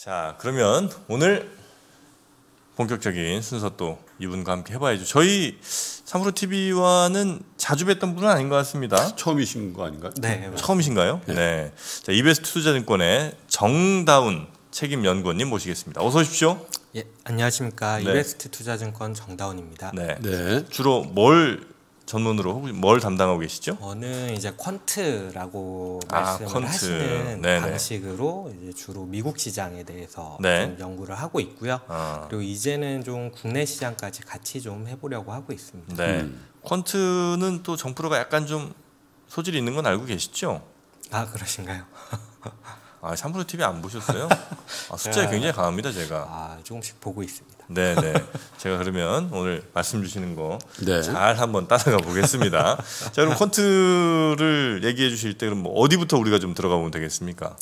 자, 그러면 오늘 본격적인 순서 또 이분과 함께 해봐야죠. 저희 삼프로TV와는 자주 뵀던 분은 아닌 것 같습니다. 처음이신 거 아닌가요? 네. 처음이신가요? 네. 자, 이베스트 투자증권의 정다운 책임연구원님 모시겠습니다. 어서 오십시오. 예, 안녕하십니까. 네. 이베스트 투자증권 정다운입니다. 네. 네. 주로 뭘 전문으로 혹시 뭘 담당하고 계시죠? 저는 이제 퀀트라고 말씀을 퀀트. 하시는 네네. 방식으로 이제 주로 미국 시장에 대해서 네. 좀 연구를 하고 있고요. 그리고 이제는 좀 국내 시장까지 같이 좀 해보려고 하고 있습니다. 네. 퀀트는 또 정프로가 약간 좀 소질이 있는 건 알고 계시죠? 아, 그러신가요? 아, 삼프로TV 안 보셨어요? 아, 숫자에 굉장히 강합니다, 제가. 아, 조금씩 보고 있습니다. 네네. 제가 그러면 오늘 말씀 주시는 거 잘 네. 한번 따라가 보겠습니다. 자, 그럼 퀀트를 얘기해 주실 때 그럼 뭐 어디부터 우리가 좀 들어가 보면 되겠습니까?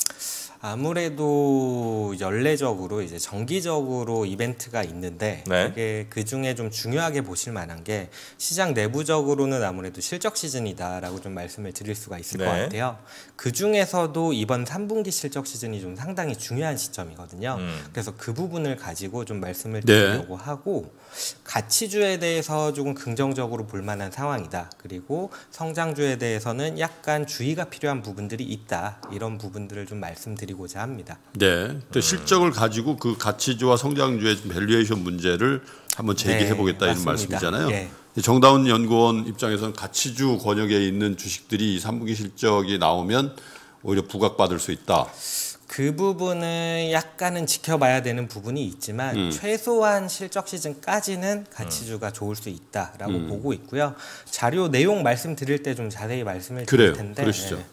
아무래도 연례적으로 이제 정기적으로 이벤트가 있는데 네. 그게 그 중에 좀 중요하게 보실 만한 게 시장 내부적으로는 아무래도 실적 시즌이다라고 좀 말씀을 드릴 수가 있을 네. 것 같아요. 그 중에서도 이번 3분기 실적 시즌이 좀 상당히 중요한 시점이거든요. 그래서 그 부분을 가지고 좀 말씀을 드리려고 하고 가치주에 대해서 조금 긍정적으로 볼 만한 상황이다. 그리고 성장주에 대해서는 약간 주의가 필요한 부분들이 있다. 이런 부분들을 좀 말씀드리고자 합니다. 네. 또 실적을 가지고 그 가치주와 성장주의 밸류에이션 문제를 한번 제기해 보겠다 이런 맞습니다. 말씀이잖아요. 예. 정다운 연구원 입장에서는 가치주 권역에 있는 주식들이 3분기 실적이 나오면 오히려 부각받을 수 있다. 그 부분은 약간은 지켜봐야 되는 부분이 있지만 최소한 실적 시즌까지는 가치주가 좋을 수 있다라고 보고 있고요. 자료 내용 말씀드릴 때 좀 자세히 말씀을 드릴 그래요. 텐데 그러시죠. 예.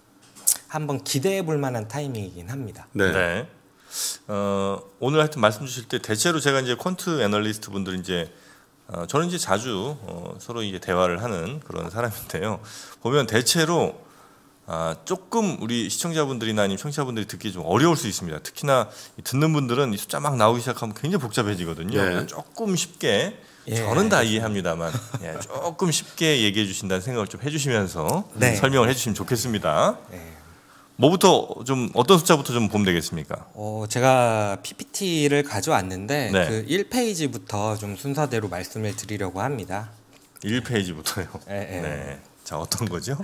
한번 기대해 볼 만한 타이밍이긴 합니다. 네. 네. 오늘 하여튼 말씀 주실 때 대체로 제가 이제 퀀트 애널리스트 분들 이제 저는 이제 자주 서로 이제 대화를 하는 그런 사람인데요. 보면 대체로 조금 우리 시청자분들이나 아니면 청취자분들이 듣기 좀 어려울 수 있습니다. 특히나 듣는 분들은 이 숫자 막 나오기 시작하면 굉장히 복잡해지거든요. 네. 조금 쉽게 예, 저는 다 이해합니다만 조금 쉽게 얘기해 주신다는 생각을 좀 해주시면서 네. 설명을 해주시면 좋겠습니다. 예. 뭐부터 좀 어떤 숫자부터 좀 보면 되겠습니까? 제가 PPT를 가져왔는데 네. 그 1페이지부터 좀 순서대로 말씀을 드리려고 합니다. 1페이지부터요. 예, 예. 네. 자, 어떤 거죠?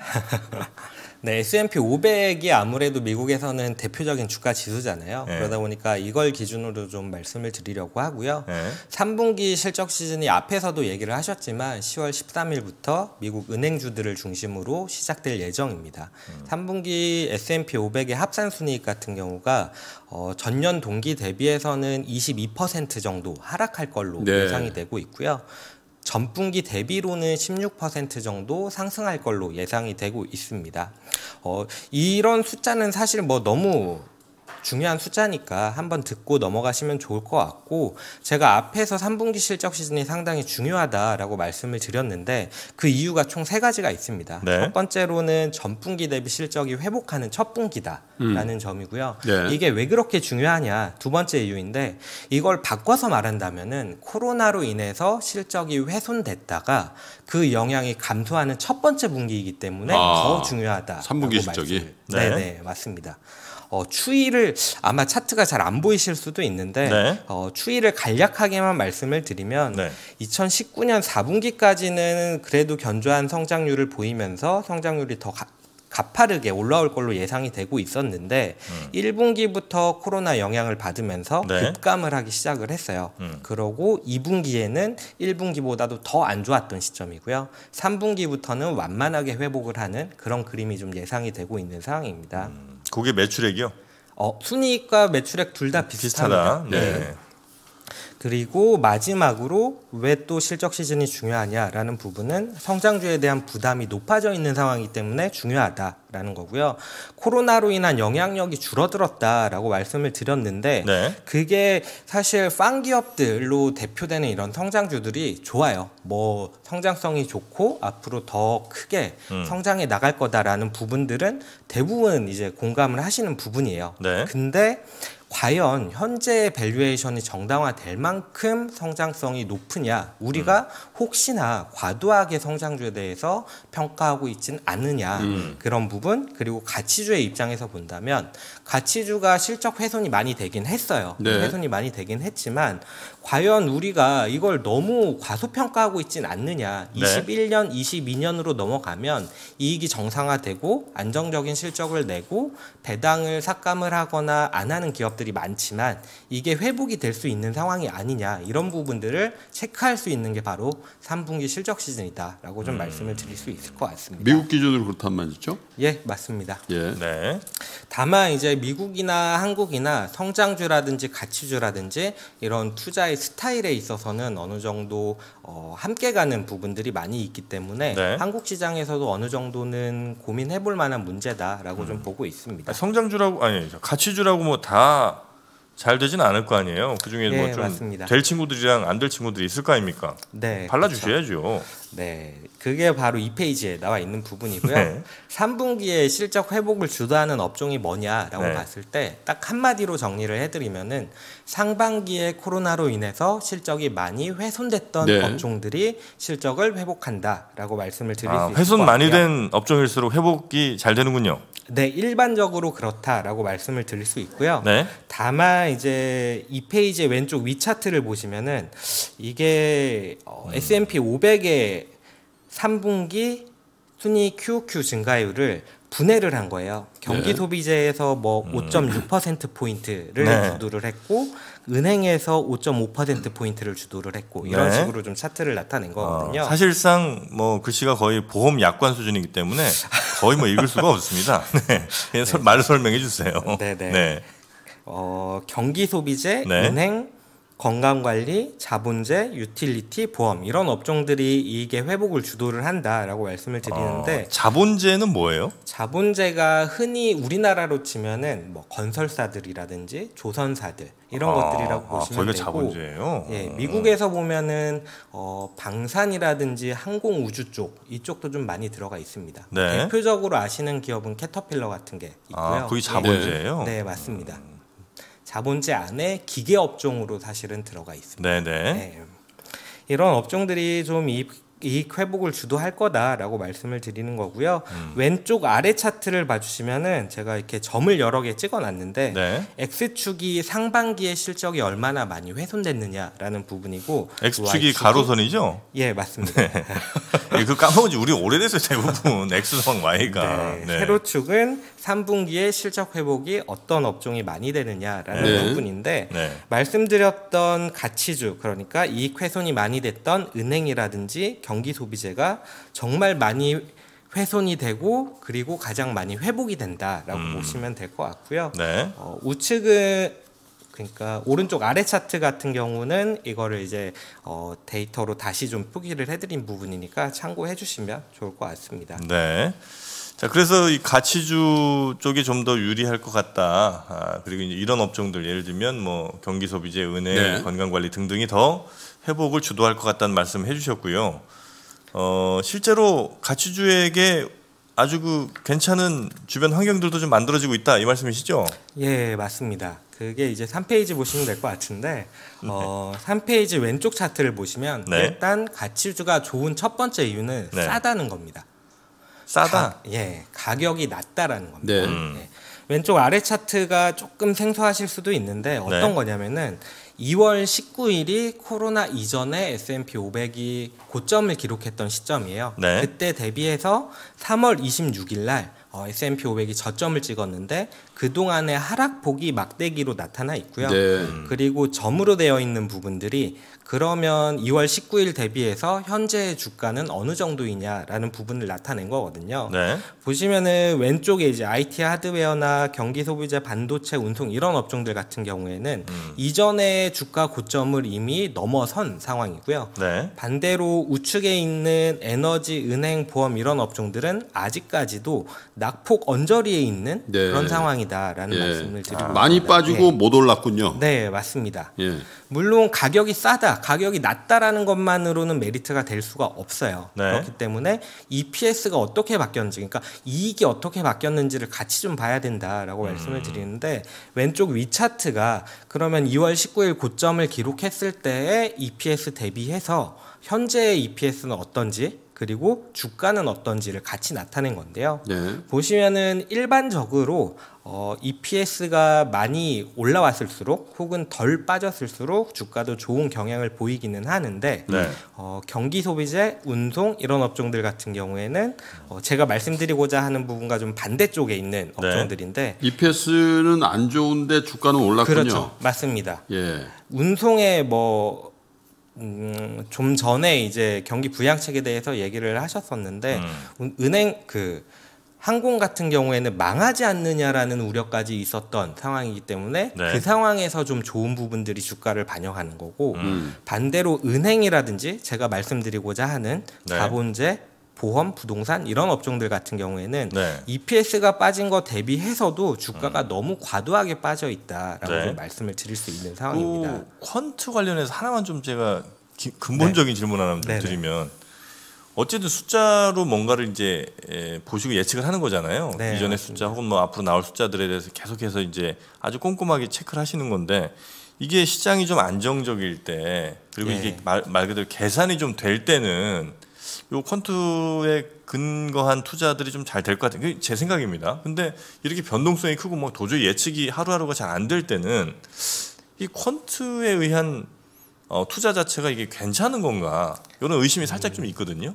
네, S&P 500이 아무래도 미국에서는 대표적인 주가 지수잖아요. 네. 그러다 보니까 이걸 기준으로 좀 말씀을 드리려고 하고요. 네. 3분기 실적 시즌이 앞에서도 얘기를 하셨지만 10월 13일부터 미국 은행주들을 중심으로 시작될 예정입니다. 3분기 S&P 500의 합산 순이익 같은 경우가 전년 동기 대비해서는 22% 정도 하락할 걸로 네. 예상이 되고 있고요. 전분기 대비로는 16% 정도 상승할 걸로 예상이 되고 있습니다. 이런 숫자는 사실 뭐 너무 중요한 숫자니까 한번 듣고 넘어가시면 좋을 것 같고, 제가 앞에서 3분기 실적 시즌이 상당히 중요하다라고 말씀을 드렸는데 그 이유가 총 3가지가 있습니다. 네. 첫 번째로는 전분기 대비 실적이 회복하는 첫 분기다라는 점이고요. 네. 이게 왜 그렇게 중요하냐, 두 번째 이유인데, 이걸 바꿔서 말한다면은 코로나로 인해서 실적이 훼손됐다가 그 영향이 감소하는 첫 번째 분기이기 때문에 더 중요하다. 3분기 실적이? 네. 네, 맞습니다. 추이를 아마 차트가 잘 안 보이실 수도 있는데 네. 추이를 간략하게만 말씀을 드리면 네. 2019년 4분기까지는 그래도 견조한 성장률을 보이면서 성장률이 더 가파르게 올라올 걸로 예상이 되고 있었는데 1분기부터 코로나 영향을 받으면서 네. 급감을 하기 시작을 했어요. 그러고 2분기에는 1분기보다도 더 안 좋았던 시점이고요. 3분기부터는 완만하게 회복을 하는 그런 그림이 좀 예상이 되고 있는 상황입니다. 그게 매출액이요? 순이익과 매출액 둘 다 비슷합니다. 비슷하다. 네. 그리고 마지막으로 왜 또 실적 시즌이 중요하냐라는 부분은 성장주에 대한 부담이 높아져 있는 상황이기 때문에 중요하다라는 거고요. 코로나로 인한 영향력이 줄어들었다라고 말씀을 드렸는데 네. 그게 사실 팡 기업들로 대표되는 이런 성장주들이 좋아요. 뭐 성장성이 좋고 앞으로 더 크게 성장해 나갈 거다라는 부분들은 대부분 이제 공감을 하시는 부분이에요. 네. 근데 과연 현재 밸류에이션이 정당화될 만큼 성장성이 높으냐, 우리가 혹시나 과도하게 성장주에 대해서 평가하고 있진 않느냐, 그런 부분. 그리고 가치주의 입장에서 본다면 가치주가 실적 훼손이 많이 되긴 했어요. 네. 훼손이 많이 되긴 했지만 과연 우리가 이걸 너무 과소평가하고 있진 않느냐. 네. 21년, 22년으로 넘어가면 이익이 정상화되고 안정적인 실적을 내고 배당을 삭감을 하거나 안 하는 기업들이 많지만 이게 회복이 될 수 있는 상황이 아니냐, 이런 부분들을 체크할 수 있는 게 바로 3분기 실적 시즌이다라고 좀 말씀을 드릴 수 있을 것 같습니다. 미국 기준으로 그렇단 말이죠? 예, 맞습니다. 예. 네. 다만 이제 미국이나 한국이나 성장주라든지 가치주라든지 이런 투자의 스타일에 있어서는 어느 정도 함께 가는 부분들이 많이 있기 때문에 네. 한국 시장에서도 어느 정도는 고민해볼 만한 문제다라고 좀 보고 있습니다. 성장주라고 아니 가치주라고 뭐 다 잘 되진 않을 거 아니에요. 그중에 네, 뭐 좀 맞습니다. 될 친구들이랑 안 될 친구들이 있을 거 아닙니까? 네, 발라주셔야죠. 네, 그게 바로 이 페이지에 나와 있는 부분이고요. 네. 3분기에 실적 회복을 주도하는 업종이 뭐냐라고 네. 봤을 때 딱 한마디로 정리를 해드리면은 상반기에 코로나로 인해서 실적이 많이 훼손됐던 네. 업종들이 실적을 회복한다라고 말씀을 드릴 수 있을 것 훼손 같고요. 많이 된 업종일수록 회복이 잘 되는군요. 네, 일반적으로 그렇다라고 말씀을 드릴 수 있고요. 네. 다만 이제 이 페이지의 왼쪽 위 차트를 보시면은 이게 S&P 500의 3분기 순위 QOQ 증가율을 분해를 한 거예요. 경기 네. 소비재에서 뭐 5.6% 포인트를 네. 주도를 했고 은행에서 5.5% 포인트를 주도를 했고 이런 네. 식으로 좀 차트를 나타낸 거거든요. 사실상 뭐 글씨가 거의 보험 약관 수준이기 때문에 거의 뭐 읽을 수가 없습니다. 네. 그냥 말로 설명해 주세요. 네네. 네. 경기 소비재, 네. 은행, 건강관리, 자본재, 유틸리티, 보험 이런 업종들이 이익의 회복을 주도를 한다라고 말씀을 드리는데 자본재는 뭐예요? 자본재가 흔히 우리나라로 치면은 뭐 건설사들이라든지 조선사들 이런 것들이라고 보시면 거기가 되고, 자본재예요. 예, 미국에서 보면은 방산이라든지 항공 우주 쪽 이쪽도 좀 많이 들어가 있습니다. 네. 대표적으로 아시는 기업은 캐터필러 같은 게 있고요. 거기 자본재예요. 네, 맞습니다. 자본재 안에 기계 업종으로 사실은 들어가 있습니다. 네네. 네. 이런 업종들이 좀 이익 회복을 주도할 거다라고 말씀을 드리는 거고요. 왼쪽 아래 차트를 봐주시면은 제가 이렇게 점을 여러 개 찍어놨는데 네. X축이 상반기에 실적이 얼마나 많이 훼손됐느냐라는 부분이고 X축이 Y축이 가로선이죠? 예, 맞습니다. 그 까먹은지 우리 오래됐어요 대부분 X선 Y가. 네. 세로축은 3분기에 실적 회복이 어떤 업종이 많이 되느냐라는 네. 부분인데 네. 말씀드렸던 가치주 그러니까 이익 훼손이 많이 됐던 은행이라든지 경기 소비재가 정말 많이 훼손이 되고 그리고 가장 많이 회복이 된다라고 보시면 될 것 같고요. 네. 우측은 그러니까 오른쪽 아래 차트 같은 경우는 이거를 이제 데이터로 다시 좀 표기를 해드린 부분이니까 참고해 주시면 좋을 것 같습니다. 네. 자, 그래서 이 가치주 쪽이 좀 더 유리할 것 같다. 그리고 이제 이런 업종들 예를 들면 뭐 경기 소비재, 은행, 네. 건강관리 등등이 더 회복을 주도할 것 같다는 말씀 해주셨고요. 실제로 가치주에게 아주 그 괜찮은 주변 환경들도 좀 만들어지고 있다 이 말씀이시죠? 예, 맞습니다. 그게 이제 3페이지 보시면 될 것 같은데 3페이지 왼쪽 차트를 보시면 네. 일단 가치주가 좋은 첫 번째 이유는 네. 싸다는 겁니다. 싸다. 가격이 낮다라는 겁니다. 네. 예. 왼쪽 아래 차트가 조금 생소하실 수도 있는데 어떤 네. 거냐면은 2월 19일이 코로나 이전에 S&P 500이 고점을 기록했던 시점이에요. 네. 그때 대비해서 3월 26일 날 S&P 500이 저점을 찍었는데 그동안의 하락폭이 막대기로 나타나 있고요. 네. 그리고 점으로 되어 있는 부분들이 그러면 2월 19일 대비해서 현재의 주가는 어느 정도이냐라는 부분을 나타낸 거거든요. 네. 보시면은 왼쪽에 이제 IT 하드웨어나 경기 소비재, 반도체, 운송 이런 업종들 같은 경우에는 이전의 주가 고점을 이미 넘어선 상황이고요. 네. 반대로 우측에 있는 에너지, 은행, 보험 이런 업종들은 아직까지도 낙폭 언저리에 있는 네. 그런 상황이다. 상황이다라는 말씀을 드리고 많이 있습니다. 빠지고 예. 못 올랐군요. 네, 맞습니다. 예. 물론 가격이 싸다, 가격이 낮다라는 것만으로는 메리트가 될 수가 없어요. 네. 그렇기 때문에 EPS가 어떻게 바뀌었는지, 그러니까 이익이 어떻게 바뀌었는지를 같이 좀 봐야 된다라고 말씀을 드리는데, 왼쪽 위 차트가 그러면 2월 19일 고점을 기록했을 때의 EPS 대비해서 현재의 EPS는 어떤지, 그리고 주가는 어떤지를 같이 나타낸 건데요. 네. 보시면은 일반적으로 EPS가 많이 올라왔을수록 혹은 덜 빠졌을수록 주가도 좋은 경향을 보이기는 하는데 네. 경기 소비재, 운송 이런 업종들 같은 경우에는 제가 말씀드리고자 하는 부분과 좀 반대쪽에 있는 네. 업종들인데 EPS는 안 좋은데 주가는 올랐군요. 그렇죠, 맞습니다. 예. 운송에 좀 전에 이제 경기 부양책에 대해서 얘기를 하셨었는데 은행 항공 같은 경우에는 망하지 않느냐라는 우려까지 있었던 상황이기 때문에 네. 그 상황에서 좀 좋은 부분들이 주가를 반영하는 거고 반대로 은행이라든지 제가 말씀드리고자 하는 네. 자본재, 보험, 부동산 이런 업종들 같은 경우에는 네. EPS가 빠진 거 대비해서도 주가가 너무 과도하게 빠져 있다라고 네. 좀 말씀을 드릴 수 있는 상황입니다. 또 퀀트 관련해서 하나만 좀 제가 근본적인 질문 하나 좀 네네. 드리면 어쨌든 숫자로 뭔가를 이제 보시고 예측을 하는 거잖아요. 네, 이전의 맞습니다. 숫자 혹은 뭐 앞으로 나올 숫자들에 대해서 계속해서 이제 아주 꼼꼼하게 체크를 하시는 건데 이게 시장이 좀 안정적일 때 그리고 예. 이게 말 그대로 계산이 좀 될 때는 요 퀀트에 근거한 투자들이 좀 잘 될 것 같아요. 그게 제 생각입니다. 근데 이렇게 변동성이 크고 뭐 도저히 예측이 하루하루가 잘 안 될 때는 이 퀀트에 의한 투자 자체가 이게 괜찮은 건가 이런 의심이 살짝 좀 있거든요.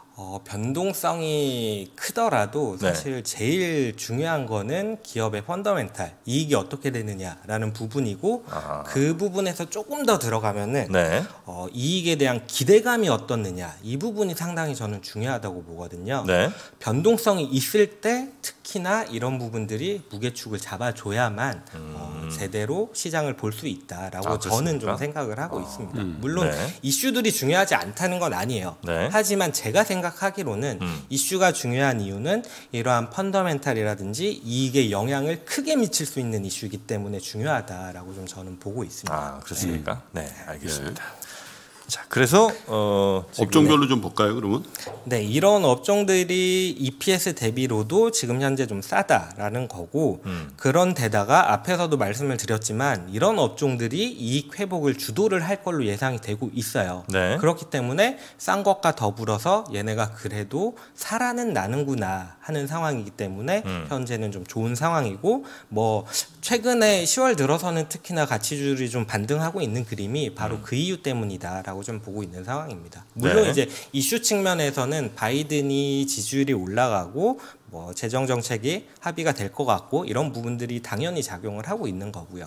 변동성이 크더라도 네. 사실 제일 중요한 거는 기업의 펀더멘탈, 이익이 어떻게 되느냐라는 부분이고 그 부분에서 조금 더 들어가면은 네. 이익에 대한 기대감이 어떻느냐 이 부분이 상당히 저는 중요하다고 보거든요. 네. 변동성이 있을 때 특히나 이런 부분들이 무게축을 잡아줘야만 제대로 시장을 볼 수 있다라고 저는 좀 그렇습니까? 생각을 하고 있습니다. 물론 네. 이슈들이 중요하지 않다는 건 아니에요. 네. 하지만 제가 생각하기로는 이슈가 중요한 이유는 이러한 펀더멘탈이라든지 이익에 영향을 크게 미칠 수 있는 이슈이기 때문에 중요하다라고 좀 저는 보고 있습니다. 아 그렇습니까? 네, 알겠습니다. 자, 그래서 지금 업종별로 좀 볼까요, 그러면? 네, 이런 업종들이 EPS 대비로도 지금 현재 좀 싸다라는 거고 그런 데다가 앞에서도 말씀을 드렸지만 이런 업종들이 이익 회복을 주도를 할 걸로 예상이 되고 있어요. 네. 그렇기 때문에 싼 것과 더불어서 얘네가 그래도 살아는 나는구나 하는 상황이기 때문에 현재는 좀 좋은 상황이고 뭐 최근에 10월 들어서는 특히나 가치주들이 좀 반등하고 있는 그림이 바로 그 이유 때문이다라고 좀 보고 있는 상황입니다. 물론 네. 이제 이슈 측면에서는 바이든이 지지율이 올라가고 뭐 재정 정책이 합의가 될 것 같고 이런 부분들이 당연히 작용을 하고 있는 거고요.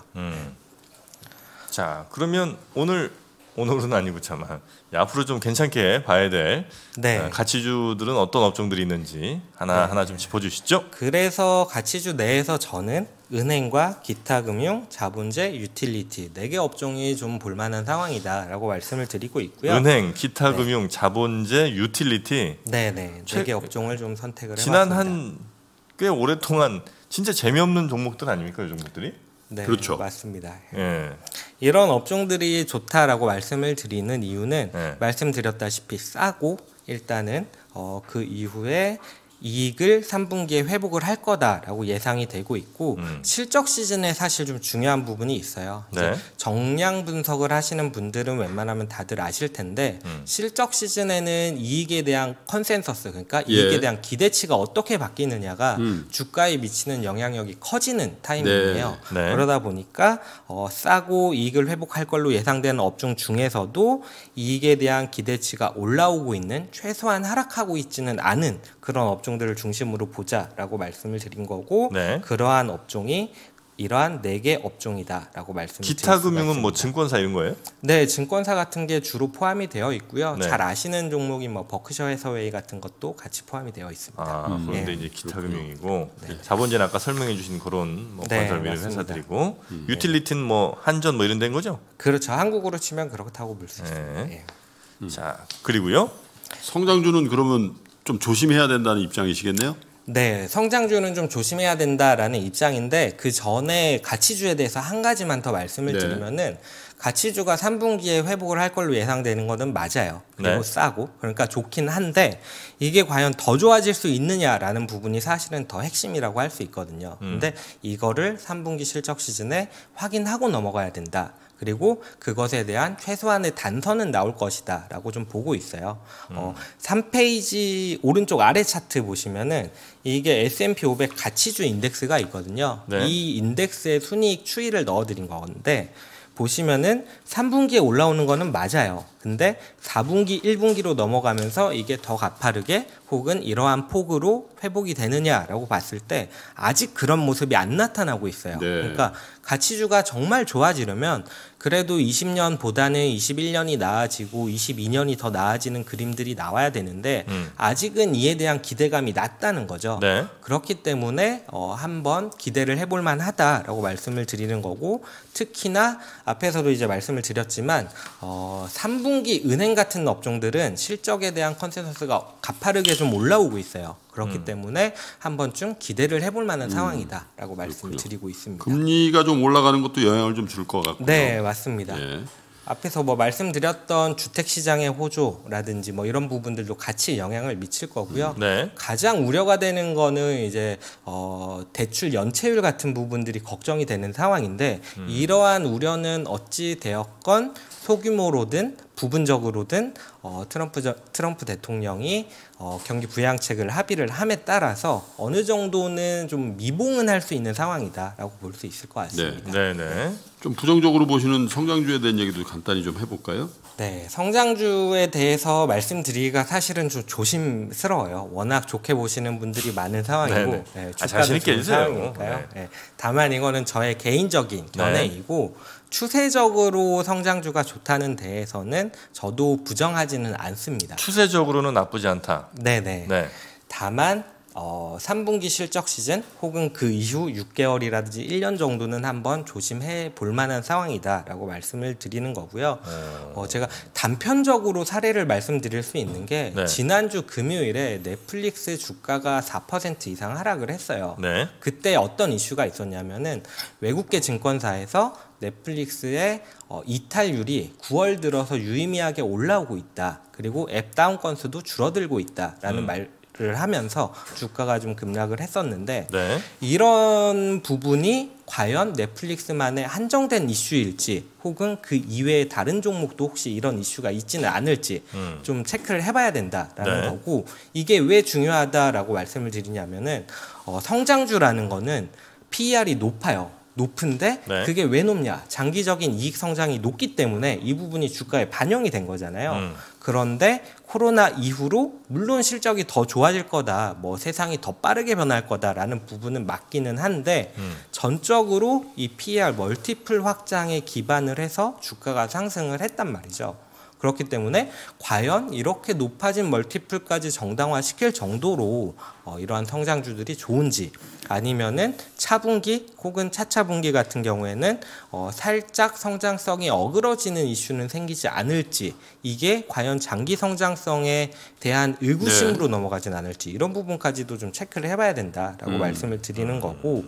자, 그러면 오늘은 아니고 차만 앞으로 좀 괜찮게 봐야 될 네. 가치주들은 어떤 업종들이 있는지 하나 좀 짚어주시죠. 그래서 가치주 내에서 저는 은행과 기타 금융, 자본재, 유틸리티 4개 업종이 좀 볼만한 상황이다라고 말씀을 드리고 있고요. 은행, 기타 금융, 자본재, 유틸리티 네네 4개 업종을 좀 선택을 지난 해봤습니다. 한 꽤 오랫동안 진짜 재미없는 종목들 아닙니까, 이 종목들이? 네, 그렇죠. 맞습니다. 예. 이런 업종들이 좋다라고 말씀을 드리는 이유는 네. 말씀드렸다시피 싸고 일단은 그 이후에 이익을 3분기에 회복을 할 거다라고 예상이 되고 있고 실적 시즌에 사실 좀 중요한 부분이 있어요. 이제 네. 정량 분석을 하시는 분들은 웬만하면 다들 아실 텐데 실적 시즌에는 이익에 대한 컨센서스 그러니까 이익에 대한 기대치가 어떻게 바뀌느냐가 주가에 미치는 영향력이 커지는 타이밍이에요. 네. 네. 그러다 보니까 싸고 이익을 회복할 걸로 예상되는 업종 중에서도 이익에 대한 기대치가 올라오고 있는 최소한 하락하고 있지는 않은 그런 업종들을 중심으로 보자라고 말씀을 드린 거고 네. 그러한 업종이 이러한 4개 업종이다라고 말씀을 드릴 기타 수가 금융은 뭐 있습니다. 증권사 이런 거예요? 네, 증권사 같은 게 주로 포함이 되어 있고요. 네. 잘 아시는 종목이 뭐 버크셔 해서웨이 같은 것도 같이 포함이 되어 있습니다. 그런데 예. 이제 기타 금융이고 자본재는 아까 설명해 주신 그런 뭐 네, 건설 미래 맞습니다. 회사들이고 유틸리티는 뭐 한전 뭐 이런 데인 거죠? 그렇죠. 한국으로 치면 그렇다고 볼 수 있습니다. 네. 예. 자, 그리고요. 성장주는 그러면 좀 조심해야 된다는 입장이시겠네요? 네, 성장주는 좀 조심해야 된다라는 입장인데 그 전에 가치주에 대해서 한 가지만 더 말씀을 네. 드리면은 가치주가 3분기에 회복을 할 걸로 예상되는 거는 맞아요. 그리고 네. 싸고 그러니까 좋긴 한데 이게 과연 더 좋아질 수 있느냐라는 부분이 사실은 더 핵심이라고 할 수 있거든요. 근데 이거를 3분기 실적 시즌에 확인하고 넘어가야 된다. 그리고 그것에 대한 최소한의 단서는 나올 것이다 라고 좀 보고 있어요. 3페이지 오른쪽 아래 차트 보시면은 이게 S&P 500 가치주 인덱스가 있거든요. 네. 이 인덱스에 순이익 추이를 넣어드린 건데 보시면은 3분기에 올라오는 거는 맞아요. 근데 4분기, 1분기로 넘어가면서 이게 더 가파르게 혹은 이러한 폭으로 회복이 되느냐라고 봤을 때 아직 그런 모습이 안 나타나고 있어요. 네. 그러니까 가치주가 정말 좋아지려면 그래도 20년보다는 21년이 나아지고 22년이 더 나아지는 그림들이 나와야 되는데 아직은 이에 대한 기대감이 낮다는 거죠. 네. 그렇기 때문에 한번 기대를 해볼 만하다라고 말씀을 드리는 거고 특히나 앞에서도 이제 말씀을 드렸지만 3분기 은행 같은 업종들은 실적에 대한 컨센서스가 가파르게 좀 올라오고 있어요. 그렇기 때문에 한 번쯤 기대를 해볼 만한 상황이다라고 말씀을 드리고 있습니다. 금리가 좀 올라가는 것도 영향을 좀 줄 것 같고요. 네, 맞습니다. 예. 앞에서 뭐 말씀드렸던 주택시장의 호조라든지 뭐 이런 부분들도 같이 영향을 미칠 거고요. 네. 가장 우려가 되는 거는 이제 대출 연체율 같은 부분들이 걱정이 되는 상황인데 이러한 우려는 어찌 되었건 소규모로든 부분적으로든 트럼프 대통령이 경기 부양책을 합의를 함에 따라서 어느 정도는 좀 미봉은 할 수 있는 상황이다라고 볼 수 있을 것 같습니다. 네, 네. 좀 부정적으로 보시는 성장주에 대한 얘기도 간단히 좀 해볼까요? 네, 성장주에 대해서 말씀드리기가 사실은 좀 조심스러워요. 워낙 좋게 보시는 분들이 많은 상황이고, 네네. 네, 자신 있게 좋은 해주세요. 상황이니까요. 네. 네, 다만 이거는 저의 개인적인 견해이고 추세적으로 성장주가 좋다는 데에서는 저도 부정하지는 않습니다. 추세적으로는 나쁘지 않다. 네네. 네. 다만 3분기 실적 시즌 혹은 그 이후 6개월이라든지 1년 정도는 한번 조심해 볼 만한 상황이다라고 말씀을 드리는 거고요. 제가 단편적으로 사례를 말씀드릴 수 있는 게 네. 지난주 금요일에 넷플릭스 주가가 4% 이상 하락을 했어요. 네. 그때 어떤 이슈가 있었냐면은 외국계 증권사에서 넷플릭스의 이탈률이 9월 들어서 유의미하게 올라오고 있다. 그리고 앱 다운 건수도 줄어들고 있다라는 말을 하면서 주가가 좀 급락을 했었는데 네. 이런 부분이 과연 넷플릭스만의 한정된 이슈일지 혹은 그 이외의 다른 종목도 혹시 이런 이슈가 있지는 않을지 좀 체크를 해봐야 된다라는 네. 거고 이게 왜 중요하다라고 말씀을 드리냐면은 성장주라는 거는 PER이 높아요. 높은데 네. 그게 왜 높냐? 장기적인 이익 성장이 높기 때문에 이 부분이 주가에 반영이 된 거잖아요. 그런데 코로나 이후로 물론 실적이 더 좋아질 거다, 뭐 세상이 더 빠르게 변할 거다라는 부분은 맞기는 한데 전적으로 이 PER 멀티플 확장에 기반을 해서 주가가 상승을 했단 말이죠. 그렇기 때문에 과연 이렇게 높아진 멀티플까지 정당화시킬 정도로 이러한 성장주들이 좋은지 아니면은 차분기 혹은 차차분기 같은 경우에는 살짝 성장성이 어그러지는 이슈는 생기지 않을지 이게 과연 장기 성장성에 대한 의구심으로 넘어가진 않을지 이런 부분까지도 좀 체크를 해봐야 된다라고 말씀을 드리는 거고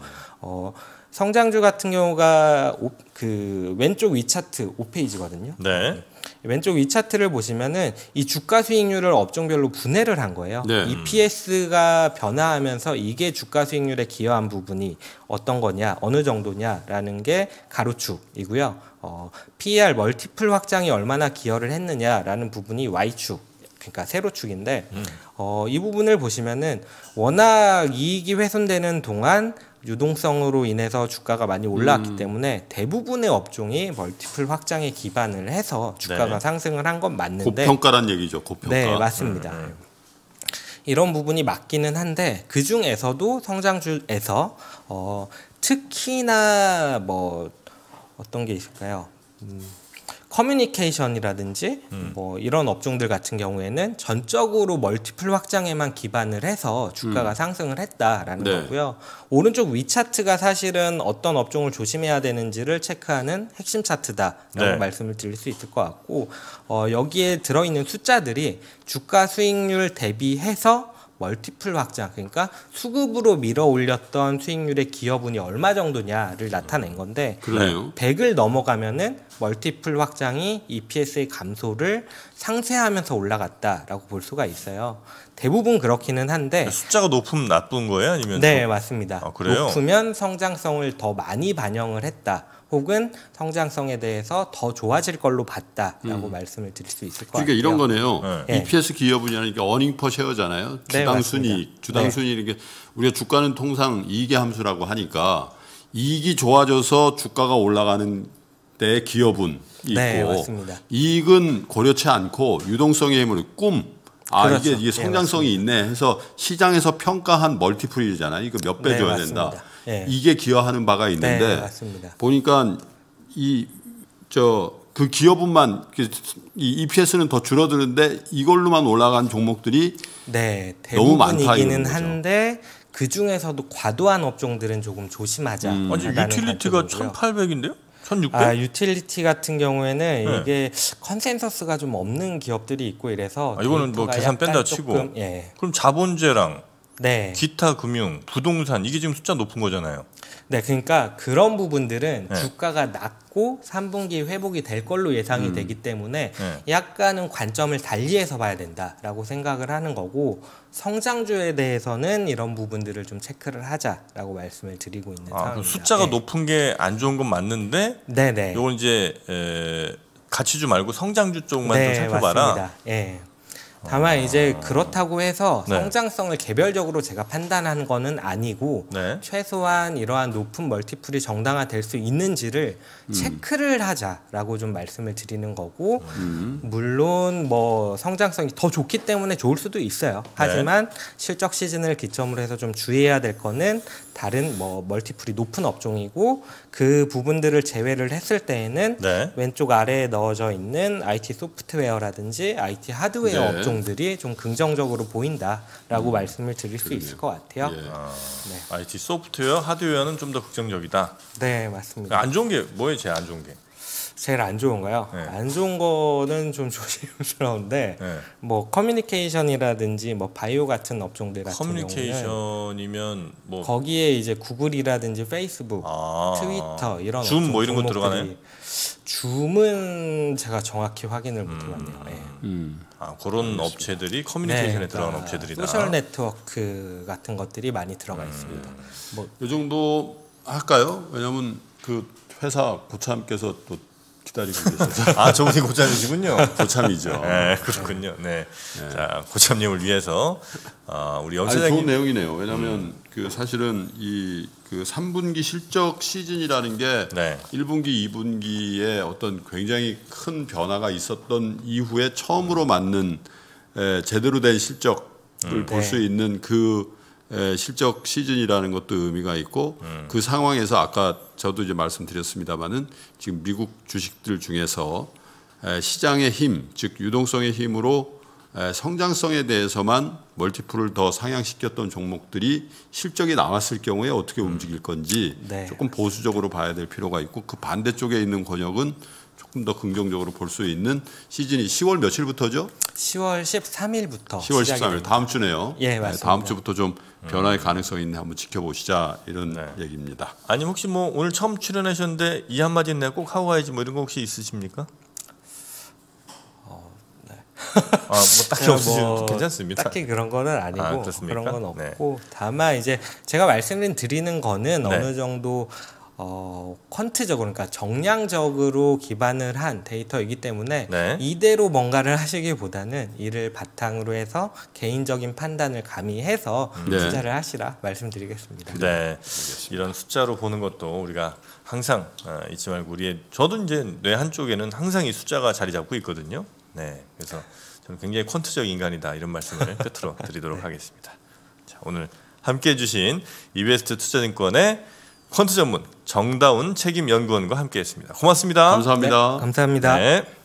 성장주 같은 경우가 그 왼쪽 위 차트 5페이지거든요. 네. 왼쪽 위 차트를 보시면은 이 주가 수익률을 업종별로 분해를 한 거예요. 네. EPS가 변화하면서 이게 주가 수익률에 기여한 부분이 어떤 거냐, 어느 정도냐라는 게 가로축이고요. PER 멀티플 확장이 얼마나 기여를 했느냐라는 부분이 Y축. 그러니까 세로축인데 이 부분을 보시면은 워낙 이익이 훼손되는 동안 유동성으로 인해서 주가가 많이 올라왔기 때문에 대부분의 업종이 멀티플 확장에 기반을 해서 주가가 네. 상승을 한 건 맞는데 고평가란 얘기죠. 고평가. 네, 맞습니다. 이런 부분이 맞기는 한데 그 중에서도 성장주에서 특히나 뭐 어떤 게 있을까요? 커뮤니케이션이라든지 뭐 이런 업종들 같은 경우에는 전적으로 멀티플 확장에만 기반을 해서 주가가 상승을 했다라는 네. 거고요. 오른쪽 위 차트가 사실은 어떤 업종을 조심해야 되는지를 체크하는 핵심 차트다라고 네. 말씀을 드릴 수 있을 것 같고 여기에 들어있는 숫자들이 주가 수익률 대비해서 멀티플 확장, 그러니까 수급으로 밀어 올렸던 수익률의 기여분이 얼마 정도냐를 나타낸 건데 그러네요. 100을 넘어가면은 멀티플 확장이 EPS의 감소를 상쇄하면서 올라갔다라고 볼 수가 있어요. 대부분 그렇기는 한데 숫자가 높으면 나쁜 거예요? 아니면 네, 좀- 맞습니다. 아, 그래요? 높으면 성장성을 더 많이 반영을 했다. 혹은 성장성에 대해서 더 좋아질 걸로 봤다라고 말씀을 드릴 수 있을 것 그러니까 같아요. 이런 거네요. 네. EPS 기여분이라니까 어닝 퍼 쉐어잖아요. 네, 주당 맞습니다. 순이익, 주당 네. 순이익 이게 우리가 주가는 통상 이익의 함수라고 하니까 이익이 좋아져서 주가가 올라가는 데 기여분이 있고 네, 맞습니다. 이익은 고려치 않고 유동성의 힘으로 그렇죠. 이게 성장성이 있네 해서 시장에서 평가한 멀티플이잖아요. 이거 몇 배 네, 줘야 맞습니다. 된다. 네. 이게 기여하는 바가 있는데 네, 맞습니다. 보니까 그 기여분만 이 EPS는 더 줄어드는데 이걸로만 올라간 종목들이 네, 너무 많다, 대부분이기는 이런 거죠. 한데 그 중에서도 과도한 업종들은 조금 조심하자. 아니 유틸리티가 1,800인데요? 1,600? 아, 유틸리티 같은 경우에는 네. 이게 컨센서스가 좀 없는 기업들이 있고 이래서 아, 이거는 뭐 데이터가 계산 약간 뺀다 치고. 조금, 예. 그럼 자본재랑 네. 기타 금융, 부동산 이게 지금 숫자 높은 거잖아요. 네, 그러니까 그런 부분들은 네. 주가가 낮고 3분기 회복이 될 걸로 예상이 되기 때문에 네. 약간은 관점을 달리해서 봐야 된다라고 생각을 하는 거고 성장주에 대해서는 이런 부분들을 좀 체크를 하자라고 말씀을 드리고 있는 아, 그럼 상황입니다. 숫자가 네. 높은 게 안 좋은 건 맞는데 네네. 이건 이제 가치주 말고 성장주 쪽만 좀 네, 살펴봐라. 맞습니다. 예. 다만 이제 그렇다고 해서 네. 성장성을 개별적으로 제가 판단하는 거는 아니고 네. 최소한 이러한 높은 멀티플이 정당화될 수 있는지를 체크를 하자라고 좀 말씀을 드리는 거고 물론 뭐 성장성이 더 좋기 때문에 좋을 수도 있어요. 하지만 실적 시즌을 기점으로 해서 좀 주의해야 될 거는 다른 뭐 멀티플이 높은 업종이고 그 부분들을 제외를 했을 때에는 네. 왼쪽 아래에 넣어져 있는 IT 소프트웨어라든지 IT 하드웨어 네. 업종들이 좀 긍정적으로 보인다라고 말씀을 드릴 수 있을 것 같아요. 예. IT 소프트웨어, 하드웨어는 좀 더 긍정적이다. 네, 맞습니다. 안 좋은 게 뭐예요? 제일 안 좋은 게? 제일 안 좋은가요? 네. 안 좋은 거는 좀 조심스러운데 네. 뭐 커뮤니케이션이라든지 뭐 바이오 같은 업종들 같은 경우는 커뮤니케이션이면 뭐 거기에 이제 구글이라든지 페이스북, 트위터 이런 줌 뭐 이런 거 종목들이- 들어가나요? 줌은 제가 정확히 확인을 못해봤네요. 네. 그런 업체들이 커뮤니케이션에 네, 들어간 그러니까 업체들이다. 소셜 네트워크 같은 것들이 많이 들어가 있습니다. 뭐 이 정도 할까요? 왜냐하면 그 회사 고참께서 또 기다리고 계셔서 아, 저분이 고참이시군요. 고참이죠. 네, 그렇군요. 네. 자, 고참님을 위해서 우리 영 아니, 좋은 사장님 내용이네요. 왜냐하면 그 사실은 이 그 3분기 실적 시즌이라는 게 네. 1분기, 2분기에 어떤 굉장히 큰 변화가 있었던 이후에 처음으로 맞는 제대로 된 실적을 볼 수 있는 그 실적 시즌이라는 것도 의미가 있고 그 상황에서 아까 저도 이제 말씀드렸습니다마는 지금 미국 주식들 중에서 시장의 힘, 즉 유동성의 힘으로 성장성에 대해서만 멀티플을 더 상향시켰던 종목들이 실적이 나왔을 경우에 어떻게 움직일 건지 네. 조금 보수적으로 봐야 될 필요가 있고 그 반대쪽에 있는 권역은 조금 더 긍정적으로 볼 수 있는 시즌이 10월 며칠부터죠? 10월 13일부터 10월 13일 다음 주네요. 예, 맞습니다. 다음 주부터 좀 변화의 가능성이 있네 한번 지켜보시자 이런 네. 얘기입니다. 아니 혹시 뭐 오늘 처음 출연하셨는데 이 한마디는 내가 꼭 하고 가야지 뭐 이런 거 혹시 있으십니까? 뭐 딱히 제가 없으시면 괜찮습니다. 딱히 그런 거는 아니고 아, 그렇습니까? 그런 건 없고 다만 이제 제가 말씀드리는 거는 네. 어느 정도 퀀트적으로 그러니까 정량적으로 기반을 한 데이터이기 때문에 네. 이대로 뭔가를 하시기보다는 이를 바탕으로 해서 개인적인 판단을 가미해서 네. 투자를 하시라 말씀드리겠습니다. 네, 이런 숫자로 보는 것도 우리가 항상 잊지 말고 저도 이제 뇌 한쪽에는 항상 이 숫자가 자리 잡고 있거든요. 네, 그래서 저는 굉장히 퀀트적 인간이다 이런 말씀을 끝으로 드리도록 하겠습니다. 자, 오늘 함께해 주신 이베스트 투자증권의 퀀트 전문 정다운 책임연구원과 함께했습니다. 고맙습니다. 감사합니다. 감사합니다. 네.